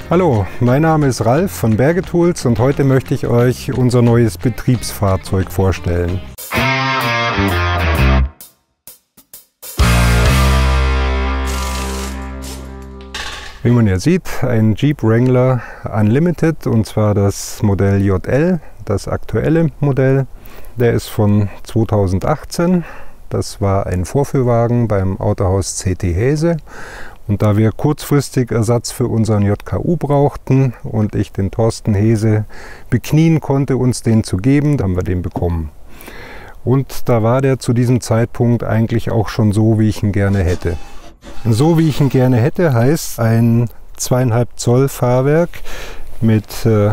Hallo, mein Name ist Ralf von Berge Tools und heute möchte ich euch unser neues Betriebsfahrzeug vorstellen. Wie man hier sieht, ein Jeep Wrangler Unlimited, und zwar das Modell JL, das aktuelle Modell. Der ist von 2018. Das war ein Vorführwagen beim Autohaus CT Hese. Und da wir kurzfristig Ersatz für unseren JKU brauchten und ich den Thorsten Hese beknien konnte, uns den zu geben, dann haben wir den bekommen. Und da war der zu diesem Zeitpunkt eigentlich auch schon so, wie ich ihn gerne hätte. So wie ich ihn gerne hätte heißt ein 2,5 Zoll Fahrwerk mit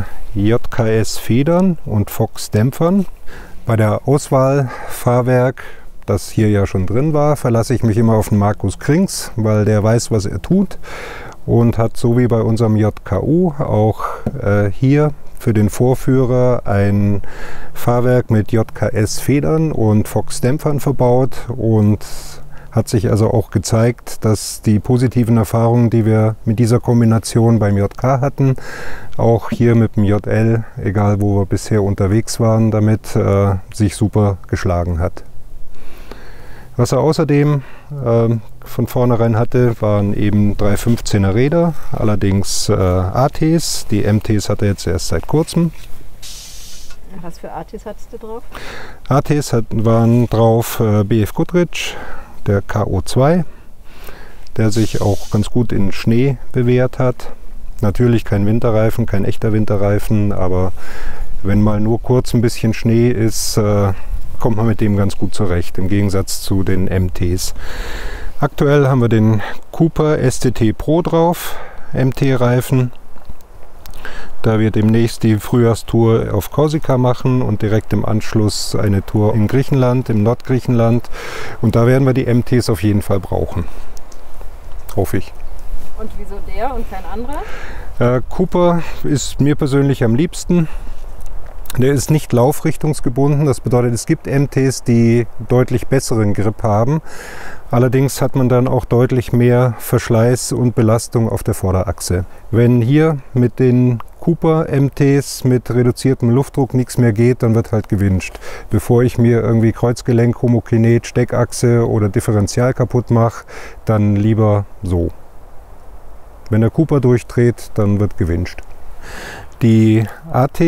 JKS Federn und Fox Dämpfern. Bei der Auswahl Fahrwerk, das hier ja schon drin war, verlasse ich mich immer auf den Markus Krings, weil der weiß, was er tut und hat so wie bei unserem JKU auch hier für den Vorführer ein Fahrwerk mit JKS Federn und Fox Dämpfern verbaut und hat sich also auch gezeigt, dass die positiven Erfahrungen, die wir mit dieser Kombination beim JK hatten, auch hier mit dem JL, egal wo wir bisher unterwegs waren, damit sich super geschlagen hat. Was er außerdem von vornherein hatte, waren eben 315er Räder, allerdings ATs. Die MTs hat er jetzt erst seit kurzem. Was für ATs hattest du drauf? ATs waren drauf BF Goodrich, der KO2, der sich auch ganz gut in Schnee bewährt hat. Natürlich kein Winterreifen, kein echter Winterreifen, aber wenn mal nur kurz ein bisschen Schnee ist, kommt man mit dem ganz gut zurecht, im Gegensatz zu den MTs. Aktuell haben wir den Cooper STT Pro drauf, MT-Reifen. Da wir demnächst die Frühjahrstour auf Korsika machen und direkt im Anschluss eine Tour in Griechenland, im Nordgriechenland. Und da werden wir die MTs auf jeden Fall brauchen. Hoffe ich. Und wieso der und kein anderer? Cooper ist mir persönlich am liebsten. Der ist nicht laufrichtungsgebunden, das bedeutet, es gibt MTs, die deutlich besseren Grip haben. Allerdings hat man dann auch deutlich mehr Verschleiß und Belastung auf der Vorderachse. Wenn hier mit den Cooper MTs mit reduziertem Luftdruck nichts mehr geht, dann wird halt gewünscht. Bevor ich mir irgendwie Kreuzgelenk, Homokinet, Steckachse oder Differential kaputt mache, dann lieber so. Wenn der Cooper durchdreht, dann wird gewünscht. Die AT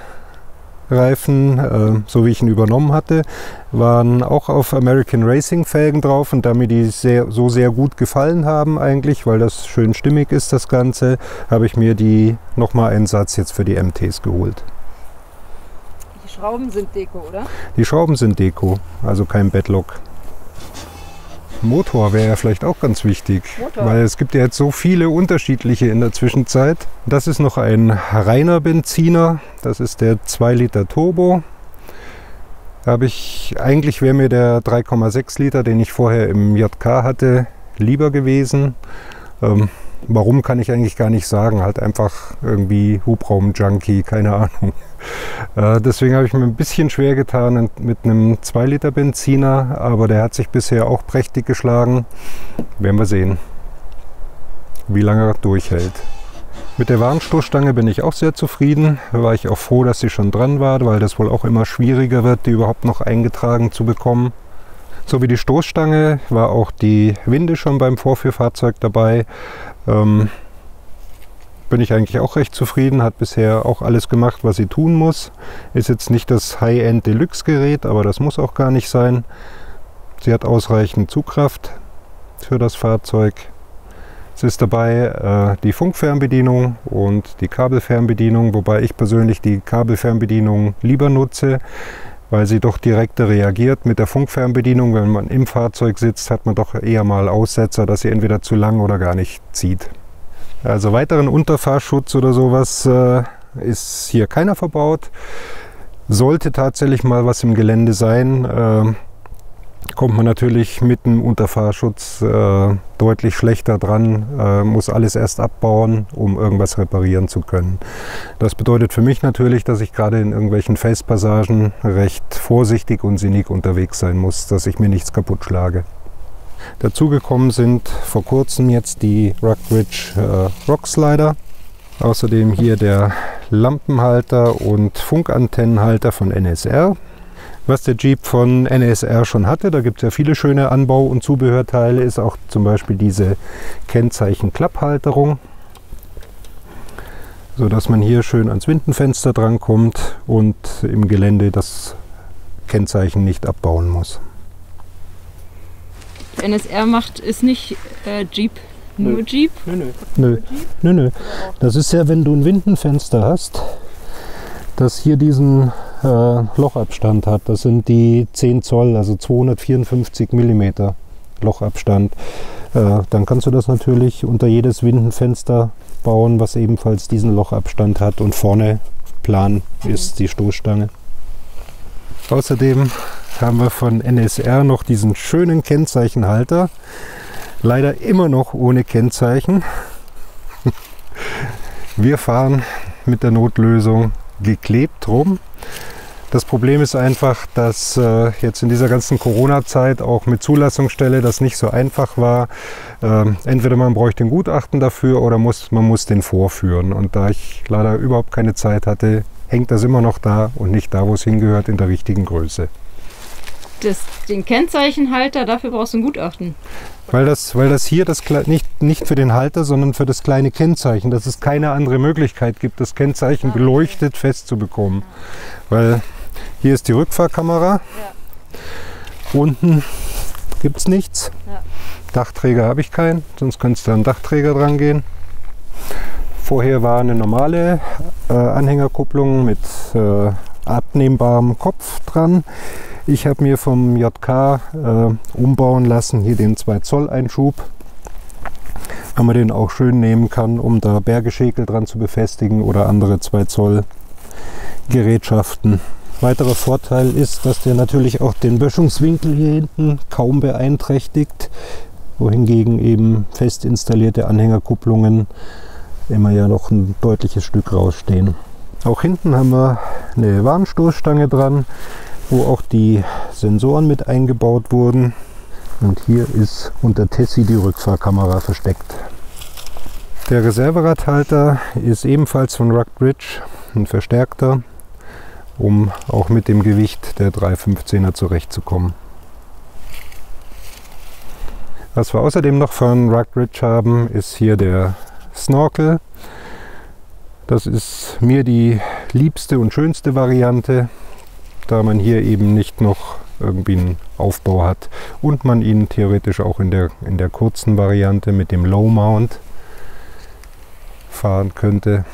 Reifen, so wie ich ihn übernommen hatte, waren auch auf American Racing Felgen drauf, und da mir die sehr gut gefallen haben eigentlich, weil das schön stimmig ist, das Ganze, habe ich mir die nochmal einen Satz jetzt für die MTs geholt. Die Schrauben sind Deko, oder? Die Schrauben sind Deko, also kein Badlock. Motor wäre ja vielleicht auch ganz wichtig, weil es gibt ja jetzt so viele unterschiedliche in der Zwischenzeit. Das ist noch ein reiner Benziner, das ist der 2 Liter Turbo. Eigentlich wäre mir der 3,6 Liter, den ich vorher im JK hatte, lieber gewesen. Warum, kann ich eigentlich gar nicht sagen, halt einfach irgendwie Hubraum-Junkie, keine Ahnung. Deswegen habe ich mir ein bisschen schwer getan mit einem 2 Liter Benziner, aber der hat sich bisher auch prächtig geschlagen. Werden wir sehen, wie lange er durchhält. Mit der Warnstoßstange bin ich auch sehr zufrieden. Da war ich auch froh, dass sie schon dran war, weil das wohl auch immer schwieriger wird, die überhaupt noch eingetragen zu bekommen. So wie die Stoßstange war auch die Winde schon beim Vorführfahrzeug dabei. Bin ich eigentlich auch recht zufrieden, hat bisher auch alles gemacht, was sie tun muss. Ist jetzt nicht das High-End Deluxe-Gerät, aber das muss auch gar nicht sein. Sie hat ausreichend Zugkraft für das Fahrzeug. Es ist dabei die Funkfernbedienung und die Kabelfernbedienung, wobei ich persönlich die Kabelfernbedienung lieber nutze, weil sie doch direkter reagiert. Mit der Funkfernbedienung, wenn man im Fahrzeug sitzt, hat man doch eher mal Aussetzer, dass sie entweder zu lang oder gar nicht zieht. Also weiteren Unterfahrschutz oder sowas ist hier keiner verbaut. Sollte tatsächlich mal was im Gelände sein, kommt man natürlich mit dem Unterfahrschutz deutlich schlechter dran, muss alles erst abbauen, um irgendwas reparieren zu können. Das bedeutet für mich natürlich, dass ich gerade in irgendwelchen Felspassagen recht vorsichtig und sinnig unterwegs sein muss, dass ich mir nichts kaputt schlage. Dazugekommen sind vor kurzem jetzt die Rockbridge Rockslider. Außerdem hier der Lampenhalter und Funkantennenhalter von NSR. Was der Jeep von NSR schon hatte, da gibt es ja viele schöne Anbau- und Zubehörteile, ist auch zum Beispiel diese Kennzeichen-Klapphalterung, sodass man hier schön ans Windenfenster drankommt und im Gelände das Kennzeichen nicht abbauen muss. NSR ist nicht Jeep, nur Jeep? Nö. Das ist ja, wenn du ein Windenfenster hast, das hier diesen Lochabstand hat. Das sind die 10 Zoll, also 254 mm Lochabstand. Dann kannst du das natürlich unter jedes Windenfenster bauen, was ebenfalls diesen Lochabstand hat, und vorne plan ist die Stoßstange. Außerdem haben wir von NSR noch diesen schönen Kennzeichenhalter. Leider immer noch ohne Kennzeichen. Wir fahren mit der Notlösung geklebt rum. Das Problem ist einfach, dass jetzt in dieser ganzen Corona-Zeit auch mit Zulassungsstelle das nicht so einfach war. Entweder man bräuchte ein Gutachten dafür oder man muss den vorführen. Und da ich leider überhaupt keine Zeit hatte, hängt das immer noch da und nicht da, wo es hingehört, in der richtigen Größe. Den Kennzeichenhalter, dafür brauchst du ein Gutachten. Weil das hier nicht für den Halter, sondern für das kleine Kennzeichen, dass es keine andere Möglichkeit gibt, das Kennzeichen beleuchtet festzubekommen. Weil hier ist die Rückfahrkamera, unten gibt es nichts, Dachträger habe ich keinen, sonst könntest du an den Dachträger dran gehen. Vorher war eine normale Anhängerkupplung mit abnehmbarem Kopf dran. Ich habe mir vom JK umbauen lassen, hier den 2 Zoll Einschub, weil man den auch schön nehmen kann, um da Bergeschäkel dran zu befestigen oder andere 2 Zoll Gerätschaften. Weiterer Vorteil ist, dass der natürlich auch den Böschungswinkel hier hinten kaum beeinträchtigt, wohingegen eben fest installierte Anhängerkupplungen immer ja noch ein deutliches Stück rausstehen. Auch hinten haben wir eine Warnstoßstange dran, wo auch die Sensoren mit eingebaut wurden. Und hier ist unter Tessie die Rückfahrkamera versteckt. Der Reserveradhalter ist ebenfalls von Ruckbridge, ein verstärkter, um auch mit dem Gewicht der 315er zurechtzukommen. Was wir außerdem noch von Ruckbridge haben, ist hier der Snorkel. Das ist mir die liebste und schönste Variante, da man hier eben nicht noch irgendwie einen Aufbau hat und man ihn theoretisch auch in der kurzen Variante mit dem Low Mount fahren könnte,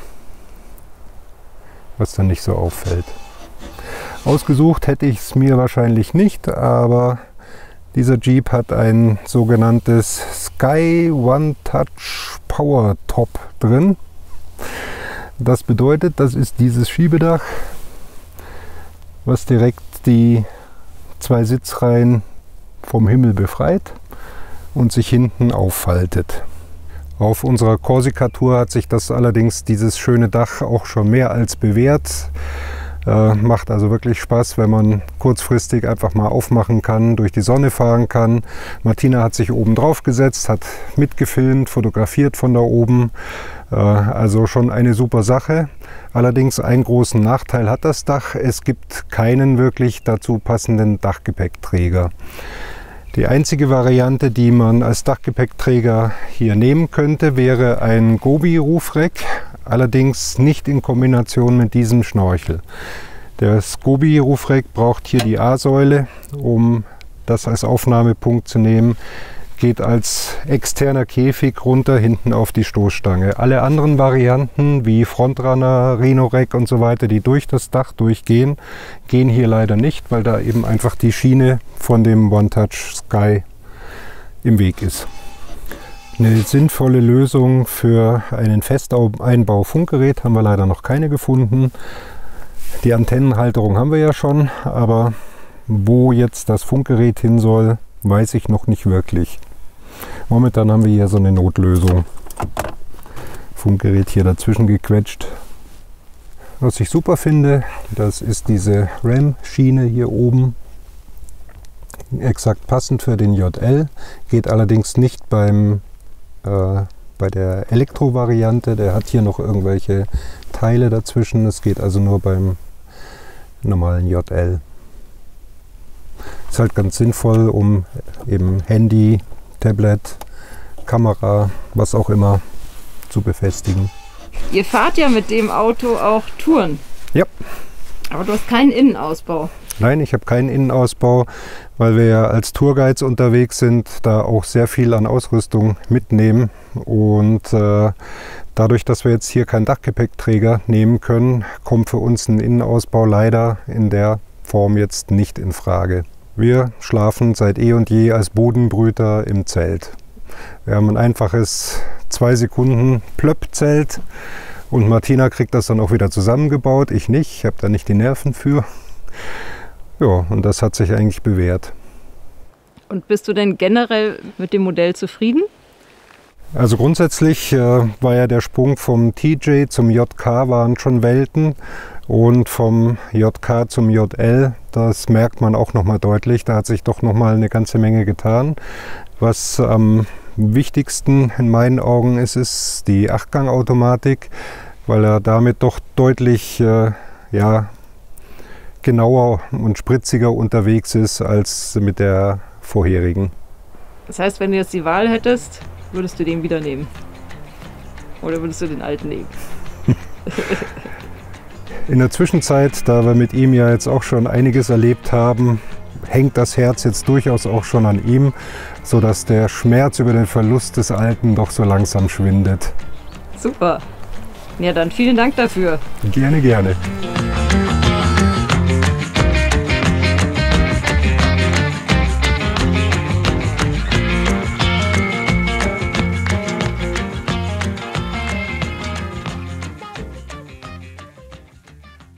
was dann nicht so auffällt. Ausgesucht hätte ich es mir wahrscheinlich nicht, aber dieser Jeep hat ein sogenanntes Sky One Touch Power Top drin. Das bedeutet, das ist dieses Schiebedach, was direkt die 2 Sitzreihen vom Himmel befreit und sich hinten auffaltet. Auf unserer Korsika-Tour hat sich das allerdings, dieses schöne Dach, auch schon mehr als bewährt. Macht also wirklich Spaß, wenn man kurzfristig einfach mal aufmachen kann, durch die Sonne fahren kann. Martina hat sich oben drauf gesetzt, hat mitgefilmt, fotografiert von da oben. Also schon eine super Sache. Allerdings einen großen Nachteil hat das Dach. Es gibt keinen wirklich dazu passenden Dachgepäckträger. Die einzige Variante, die man als Dachgepäckträger hier nehmen könnte, wäre ein Gobi-Rufrack, allerdings nicht in Kombination mit diesem Schnorchel. Das Gobi-Rufrack braucht hier die A-Säule, um das als Aufnahmepunkt zu nehmen. Geht als externer Käfig runter hinten auf die Stoßstange. Alle anderen Varianten wie Frontrunner, Rhino-Rack und so weiter, die durch das Dach durchgehen, gehen hier leider nicht, weil da eben einfach die Schiene von dem One Touch Sky im Weg ist. Eine sinnvolle Lösung für einen Festeinbau-Funkgerät haben wir leider noch keine gefunden. Die Antennenhalterung haben wir ja schon, aber wo jetzt das Funkgerät hin soll, weiß ich noch nicht wirklich. Momentan haben wir hier so eine Notlösung. Funkgerät hier dazwischen gequetscht. Was ich super finde, das ist diese RAM-Schiene hier oben. Exakt passend für den JL. Geht allerdings nicht beim bei der Elektro-Variante. Der hat hier noch irgendwelche Teile dazwischen. Es geht also nur beim normalen JL. Ist halt ganz sinnvoll, um eben Handy, Tablet, Kamera, was auch immer zu befestigen. Ihr fahrt ja mit dem Auto auch Touren. Ja. Aber du hast keinen Innenausbau. Nein, ich habe keinen Innenausbau, weil wir ja als Tourguides unterwegs sind, da auch sehr viel an Ausrüstung mitnehmen. Und dadurch, dass wir jetzt hier keinen Dachgepäckträger nehmen können, kommt für uns ein Innenausbau leider in der Form jetzt nicht in Frage. Wir schlafen seit eh und je als Bodenbrüter im Zelt. Wir haben ein einfaches 2 Sekunden Plöpp-Zelt und Martina kriegt das dann auch wieder zusammengebaut. Ich nicht, ich habe da nicht die Nerven für. Ja, und das hat sich eigentlich bewährt. Und bist du denn generell mit dem Modell zufrieden? Also grundsätzlich war ja der Sprung vom TJ zum JK waren schon Welten und vom JK zum JL, das merkt man auch nochmal deutlich, da hat sich doch nochmal eine ganze Menge getan. Was am wichtigsten in meinen Augen ist, ist die 8-Gang-Automatik, weil er damit doch deutlich genauer und spritziger unterwegs ist als mit der vorherigen. Das heißt, wenn du jetzt die Wahl hättest, würdest du den wieder nehmen? Oder würdest du den alten nehmen? In der Zwischenzeit, da wir mit ihm ja jetzt auch schon einiges erlebt haben, hängt das Herz jetzt durchaus auch schon an ihm, sodass der Schmerz über den Verlust des Alten doch so langsam schwindet. Super. Ja, dann vielen Dank dafür. Gerne, gerne.